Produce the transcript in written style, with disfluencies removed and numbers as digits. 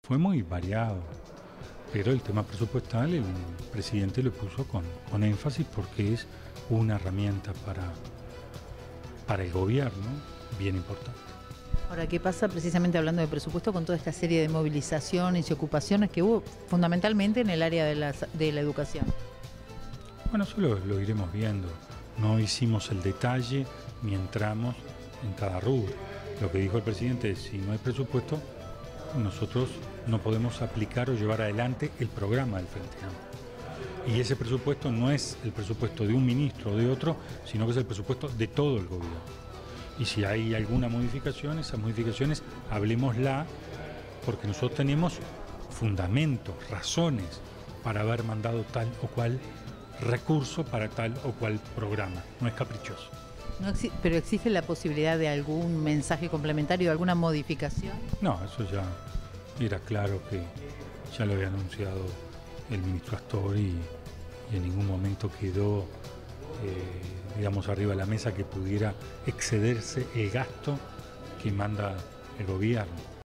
Fue muy variado, pero el tema presupuestal el presidente lo puso con énfasis porque es una herramienta para el gobierno bien importante. Ahora, ¿qué pasa precisamente hablando de presupuesto con toda esta serie de movilizaciones y ocupaciones que hubo fundamentalmente en el área de la educación? Bueno, eso lo iremos viendo. No hicimos el detalle ni entramos en cada rubro. Lo que dijo el presidente es, si no hay presupuesto, nosotros no podemos aplicar o llevar adelante el programa del Frente Amplio. Y ese presupuesto no es el presupuesto de un ministro o de otro, sino que es el presupuesto de todo el gobierno. Y si hay alguna modificación, esas modificaciones, hablemosla, porque nosotros tenemos fundamentos, razones para haber mandado tal o cual recurso para tal o cual programa. No es caprichoso. ¿Pero existe la posibilidad de algún mensaje complementario, de alguna modificación? No, eso ya era claro que ya lo había anunciado el ministro Astori y en ningún momento quedó, digamos, arriba de la mesa que pudiera excederse el gasto que manda el gobierno.